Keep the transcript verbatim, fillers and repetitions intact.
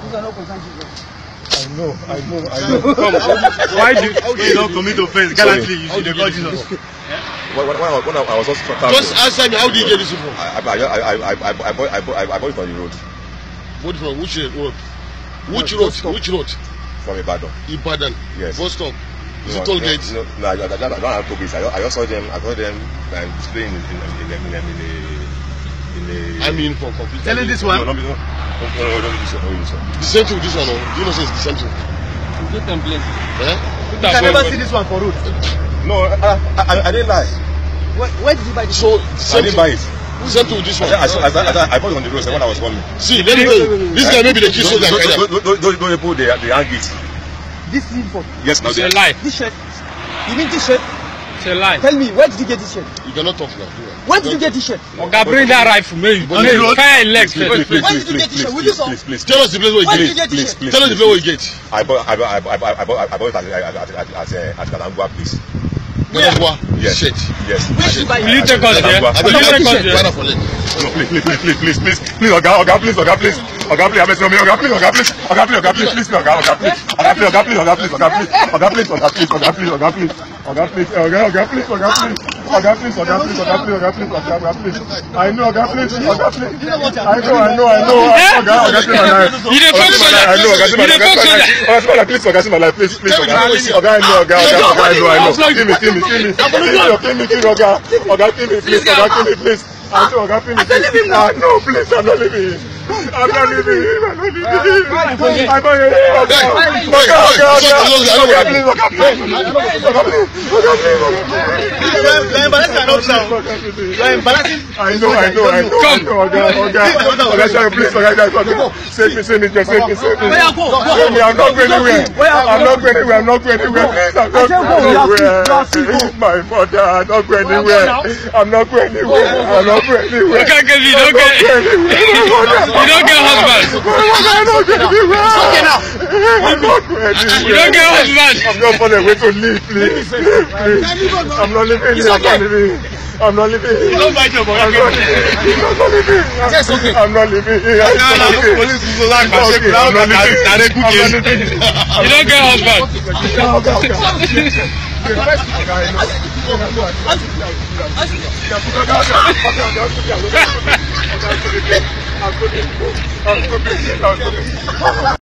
I know, I know, I know. Come, why do you not commit offense? Gallantly, you should call Jesus. When, when, I, when I was just just answer me, how did you get this info? I, I, I, I, I, I, bought, I, bought, I bought it on the road. Bought from which road? Which no, road? Which road? From Ibadan. Ibadan. Yes. Bus stop. Is no, it toll no, gate? No, no, I, I, I don't have toll gates. I, I just saw them. I saw them um, displaying in in in in in in I mean, for complete. Tell me this one. No, no, no, no, no, no, this one, no, this one. The same thing with this one. No? Do you know say it's the same thing? Don't complain. Eh? You can never see this one for road. No, I, I, I didn't lie. Where, where did you buy this? So I didn't buy it. The same thing with this one. I, I, I, I bought it on the road when I was coming. See, let me tell you. This guy may be the key soldier. Those people, they they hang it. This uniform. Yes, now. It's a lie. This shirt. You mean this shirt? It's a lie. Tell me, where did you get this shirt? You cannot talk now. Where did you get this shirt? Okay, bring that rifle, maybe. Fire legs. Where did you get this shirt? Will you Please, please, tell us the place where you get it. it. Tell us the place where you get it. I bought, I bought, I bought, I bought, I bought it at at at at Kalangua, please. Kalangua. Yes. Shit. Yes. Where did you buy it? Will you take us there? I don't take us there. No, please, please, please, please, please, please, please, Oga, Oga, please, Oga, please, Oga, please, Oga, please, Oga, please, Oga, please, Oga, please, Oga, please, please, Oga, Oga, please, Oga, please, Oga, please, Oga, please, Oga, please, Oga, please, Oga, please, Oga, please, Oga, please, Oga, please, Oga, Oga, please, Oga, please, Oga, please, Oga, please, Oga, please, Oga, please, Oga, please, I know, Oga, please, Oga, please, I know, I know, I know, Oga, Oga, please, my life, You the first soldier. I know, Oga, You the first soldier. Oga, please, Oga, my life, please, please, Oga, Oga, I know, Oga, Oga, Oga, I know, I know, kill me, kill me, kill me, kill me, kill me, Oga, Oga, kill me, please, Oga, kill me, please. I know, Oga, please. I leave him now. No, please, I'm not leaving him. I'm not leaving him. I'm not leaving him. I'm not leaving him. Oga, Oga, Oga, Oga, please, Oga, please. Oga, please. Oga, please. You're embarrassing an officer. You're embarrassing. I know, I know, I know. Come. Oga, Oga, Oga, sorry, please, Oga, Oga. Save me, save me, just save me, save me. Save me, I'm not going anywhere. I'm not going anywhere. I'm not going anywhere. Please, I'm not going anywhere. My mother, I'm not going anywhere. I'm not going anywhere. I'm not going anywhere. You can't get me. You don't get. You don't get husband. I'm not going anywhere. I'm not going anywhere. You don't get husband. I'm not on the way to leave, please. Please. I'm not leaving here. I'm not leaving. I'm not leaving here. You don't bite your boy. I'm not leaving. Yes, okay. I'm not leaving here. I'm not leaving. Police is so like I'm not leaving. I'm not leaving. You don't get husband. Okay, okay. I'm